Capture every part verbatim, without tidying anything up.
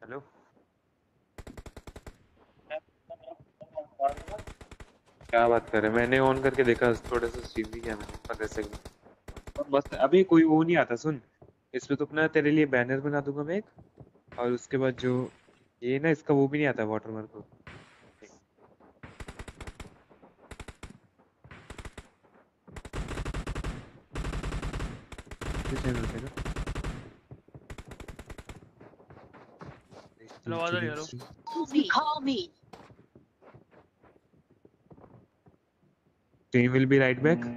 Hello. क्या बात कर रहे हैं? मैंने ऑन करके देखा, थोड़ा सा स्ट्रीम भी किया मैंने पंद्रह सेकंड। और मस्त। अभी कोई वो नहीं आता, सुन। इसमें तो अपना तेरे लिए बैनर बना दूंगा मैं एक। और उसके बाद जो ये ना, इसका वो भी नहीं आता वाटरमार्क। किस चैनल पे ना? हेलो आदर यारो। Call me. Stream will be right back.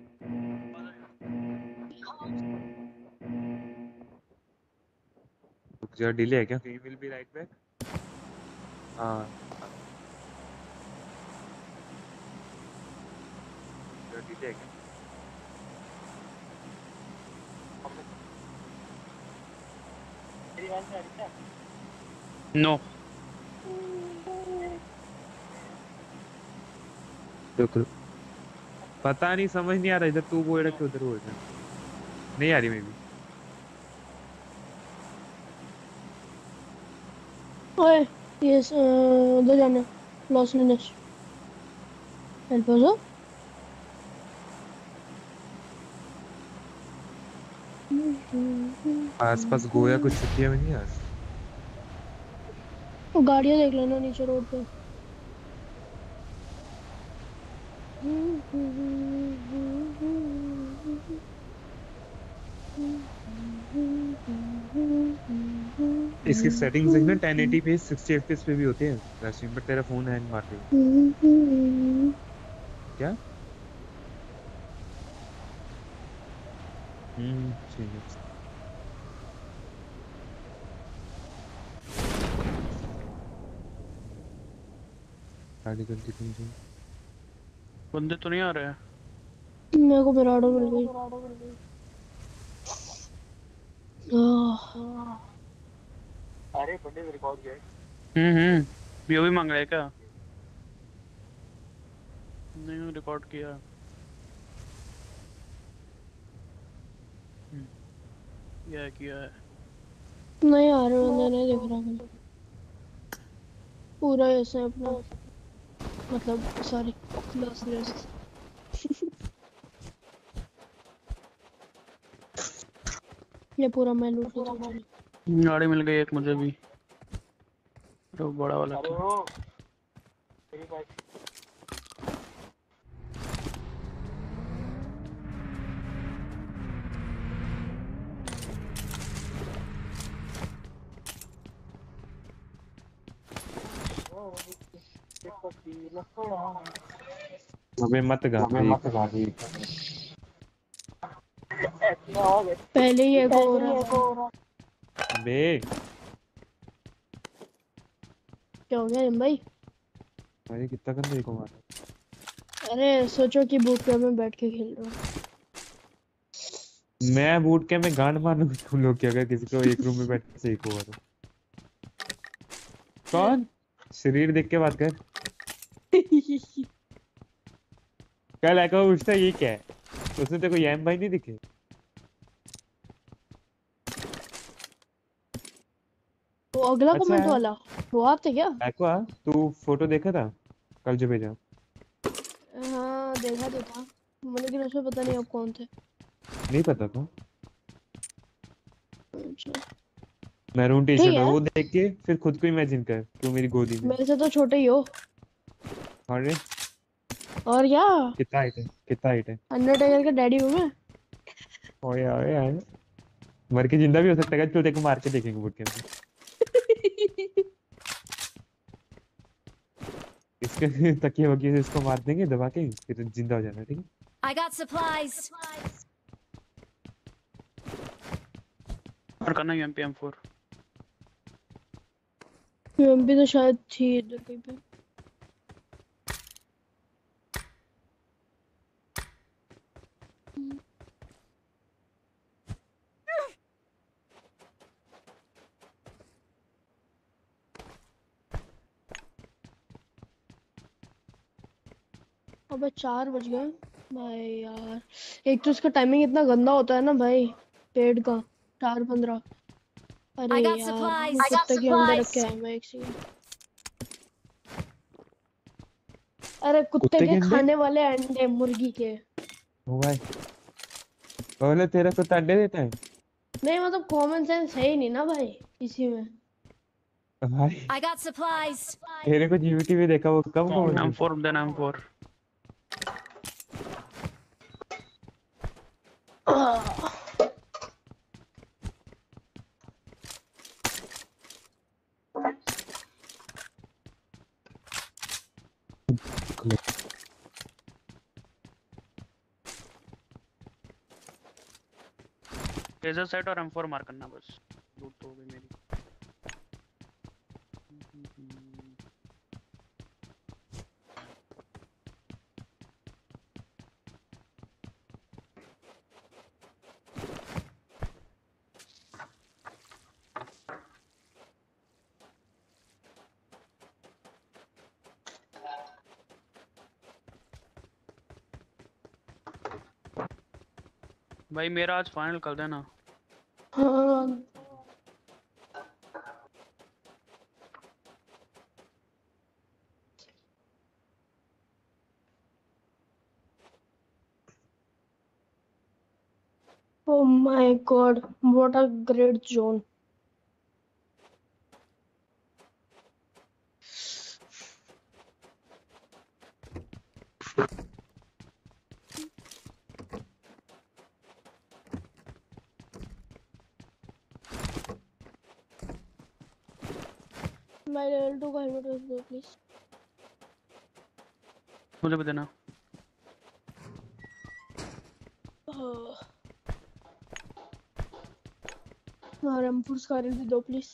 रुक जा, डिले है क्या? Stream will be right back. हाँ, डिले है क्या? नो रुक रुक। पता नहीं, समझ नहीं आ रहा। इधर तू बोल रहा कि उधर बोल रहा? नहीं आ रही मे भी। ओए ये स- अ, उधर जाना लॉस एंजल्स हेल्प हो आसपास गोया कुछ छुट्टियां में नहीं आज? गाड़ियां देख लेना नीचे रोड पे। इसकी सेटिंग्स देखना, टेन एटी पे सिक्सटी एफपीएस पे भी होते हैं वैसे, बट तेरा फोन हैंग मार रही है। क्या? हम्म, ठीक है। गाड़ी गलती तुम जो। बंदे तो नहीं आ रहे हैं। मेरे को मिराडो मिल गई। आह, अरे बंदे रिकॉर्ड किया है। हम्म हम्म पीओवी मांग रहे हैं क्या? नहीं रिकॉर्ड किया। हम्म, किया है किया है। नहीं आ रहे बंदे, नहीं दिख रहा मुझे। पूरा ऐसे अपना मतलब सॉरी लॉस एंजल्स। ये पूरा मैं लूट लेता हूँ चलो। गाड़ी मिल गई एक मुझे भी, तो बड़ा वाला अरे था। वो मेरी बाइक अबे मत गा भाई। मत गाड़ी ऐसी आवाज है। पहले ही एक हो रहा है। बे क्या हो गया हिम भाई? भाई कितना गंदा को मारा। अरे सोचो कि बूट कैंप में बैठ के खेल रहा हूँ। मैं बूट के में गांड मारने को तुम लोग क्या? अगर किसी को एक रूम में बैठ के सही हुआ तो कौन? शरीर देख के बात कर। कल आका पूछता ये क्या है, उसने तेरे को यम भाई नहीं दिखे? वो अगला अच्छा कमेंट है। वाला वो आप थे क्या? एक्वा, तू फोटो देखा था कल जो भेजा? हाँ देखा तो था, लेकिन उसमें पता नहीं आप कौन थे। नहीं पता था। अच्छा मैरून टी ठीक शर्ट में है, वो देख के फिर खुद को इमेजिन कर तू मेरी गोदी में। मेरे से तो छोटे ही हो। अरे और क्या, कितना हाइट है? कितना हाइट है? अंडरटेकर का डैडी हूँ मैं। ओए ओए ओए। मर के जिंदा भी हो सकता है, चल तेरे को मार के देखेंगे बुट के अंदर। इसके तकिए वकिए से इसको मार देंगे दबा के, फिर जिंदा हो जाना, ठीक है? I got supplies. और करना M P M four. MP तो शायद थी इधर कहीं पे। अबे चार बज गए भाई यार। एक तो इसका टाइमिंग इतना गंदा होता है ना भाई, पेड़ का। चार पंद्रह अरे I got यार supplies. वो I got कुत्ते के अंडे supplies. रखे हैं मैं एक सेकंड। अरे कुत्ते कुत्ते के के अंडे? खाने वाले अंडे मुर्गी के। ओ भाई बोले तेरा कुत्ता अंडे देता है? नहीं मतलब कॉमन सेंस है ही नहीं ना भाई किसी में। भाई I got supplies. मेरे को जीवीटी में देखा वो कब कौन एम फोर देना एम फोर। लेजर साइट और एम फोर मार करना बस, लूट तो हो गई मेरी। भाई मेरा आज फाइनल कर देना। हाँ Oh my God, what a great zone. My level two का helmet रख दो please. मुझे भी देना। और एम फोर स्कार भी दो please.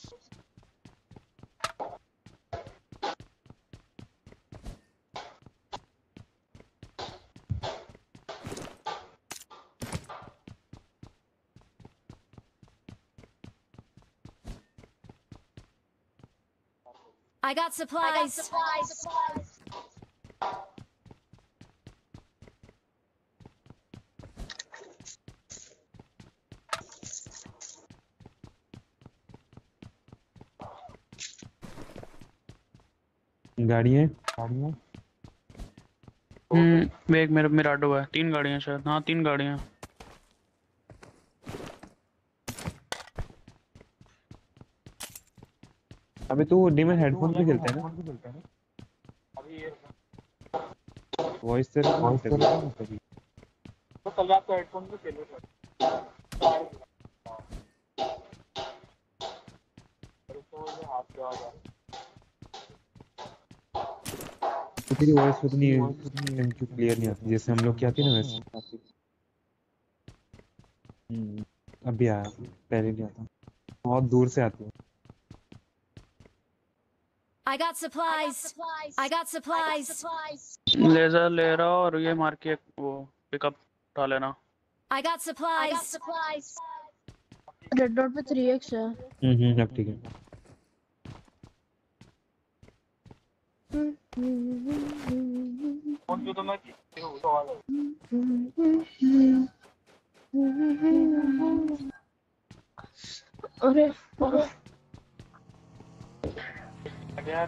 I got supplies. गाड़ियाँ गाड़ियाँ हम्म एक मेरा मिराडो है, तीन गाड़ियां शायद। हाँ तीन गाड़ियां। अबे तू डीमन हेडफोन पे खेलता है ना? अभी ये वॉइस तेरा नहीं होता कभी। तो कल रात को हेडफोन पे खेलो सर। तो मुझे हाथ पे आ गया। तो तेरी वॉइस उतनी उतनी क्लियर नहीं आती जैसे हम लोग की आती है ना वैसे। हम्म अभी आया, पहले नहीं आता, बहुत दूर से आती है। I got supplies. I got supplies. Laser ले रहा और ये मार के वो पिकअप उठा लेना। I got supplies. Red dot पे थ्री एक्स है. हम्म हम्म अब ठीक है। फोन जो तो मैं तो आ गया। अरे यार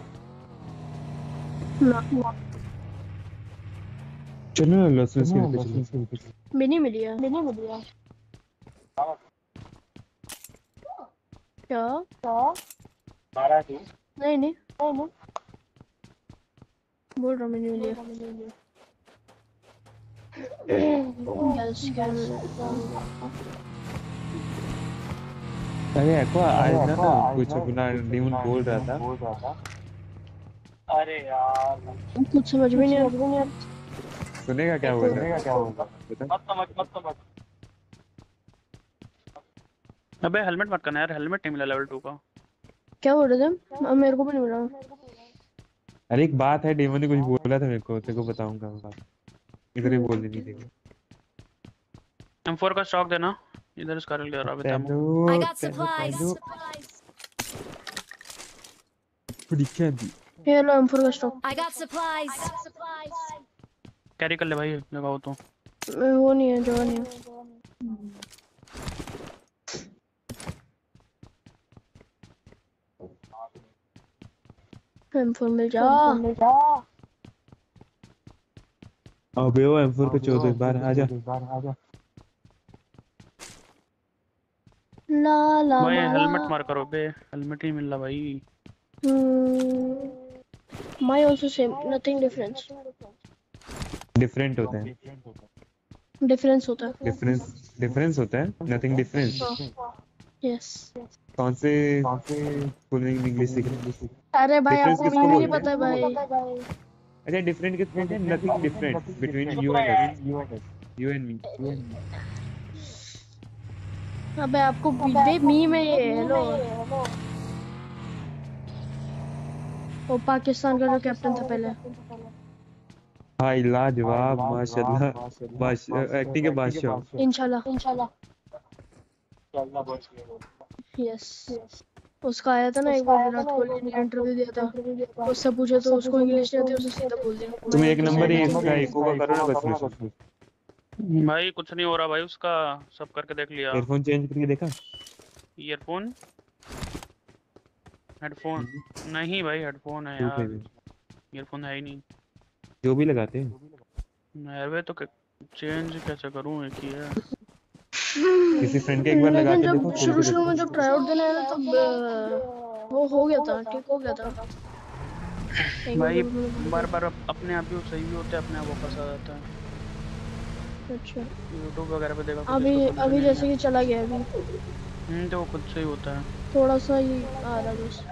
ना चलो ना लॉस स्किल पे चलो। मिनी मिली है. मिनी मिली है क्या? मारा तू नहीं नहीं नहीं बोल रहा मिनी मिली है. Yes can. अरे एको आज ना कुछ अपना डीमन बोल रहा था। अरे यार कुछ समझ में नहीं आ रहा. सुनेगा क्या बोल रहा है? क्या होगा बता। मत समझ मत समझ। अबे हेलमेट मत करना यार, हेलमेट नहीं मिला लेवल टू का। क्या बोल रहे थे? अब मेरे को भी नहीं मिला. अरे एक बात है, डेमन ने कुछ बोला था मेरे को, तेरे को बताऊंगा बात। इधर ही बोल देनी थी। एम फोर का स्टॉक देना, इधर इसका ले रहा है I तेलो got supplies. दिखा दी। ये लो एम फोर का stock. I got supplies. Carry कर ले भाई लगाओ तो। वो नहीं है, जगह नहीं है. एम फोर मिल जा। अबे वो एम फोर पे चौदह एक बार आजा। ला ला भाई ला हेलमेट मार करो बे, हेलमेट ही मिल रहा भाई। My also same, nothing difference. Different होता है, डिफरेंस होता है। डिफरेंस डिफरेंस होता है, नथिंग डिफरेंस। हाँ यस। कौन से फुल इंग्लिश सीख रहे हैं? अरे भाई डिफरेंस आपको किसको मीम ही नहीं बोलते पता है हैं? भाई। अच्छा डिफरेंट किसको बोलते हैं? Nothing different between you and us, you and me. अबे आपको बे मीम है ये। हेलो, वो पाकिस्तान का जो कैप्टन था पहले। भाई लाजवाब, माशाल्लाह, बाश एक्टिंग के बादशाह। इंशाल्लाह। यस, उसका आया था ना एक बार, विराट कोहली ने इंटरव्यू दिया था, उससे पूछा तो उसको इंग्लिश नहीं आती, उसने सीधा बोल दिया तुम भाई एक आपकी नंबर ही सैनिक इसका इंग्लिश। इको का करो ना बस में। भाई कुछ नहीं हो रहा भाई उसका, सब करके देख लिया। ईयरफोन चेंज करके देखा? ईयरफोन, हेडफोन नहीं भाई, हेडफोन है झूठ यार, नहीं, ईयरफोन है ही नहीं। जो भी लगाते हैं। एयरवे तो चेंज कैसे करूं, एक ही है। किसी फ्रेंड के एक बार लगा लेकिन के देखो, जब खोल शुरू के शुरू में देखो। जब ट्राई आउट देने आया ना तब अ, वो हो गया था, ठीक हो गया था एक बार भाई जब उन्होंने बार बोला बार अप, अपने आप ही वो सही भी होते हैं, अपने आप वापस आ जाता है। था। अच्छा यूट्यूब वगैरह पे देखा कुछ अभी, इसका सोल्यूशन अभी नहीं जैसे है। कि चला गया अभी, हम्म तो वो खुद से ही होता है। थोड़ा सा ही आ रहा बस।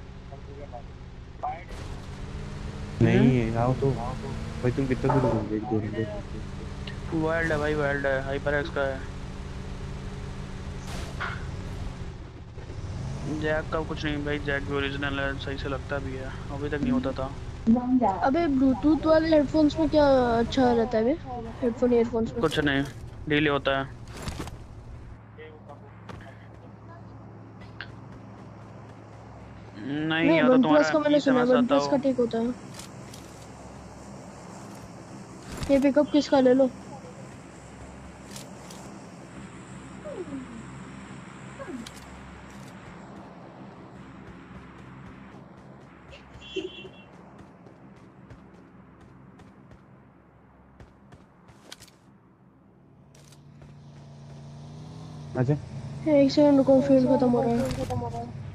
नहीं हम्म है, आओ तो भाई, तुम कितना दूर हो? एक दो नंबर। वाइल्ड है भाई, वाइल्ड है, हाइपर एक्स का है। जैक का कुछ नहीं भाई, जैक भी ओरिजिनल है, सही से लगता भी है, अभी तक नहीं होता था। अबे ब्लूटूथ वाले हेडफोन्स में क्या अच्छा रहता है बे? हेडफोन ईयरफोन्स में कुछ नहीं, डिले होता है। नहीं, नहीं, या तो वन प्लस तुम्हारा का मैंने बीस सुना एम है, एस वन आता प्लस हो। का ठीक होता है। ये पिकअप किसका ले लो? अच्छा एक सेकंड रुको, फील्ड खत्म हो रहा है।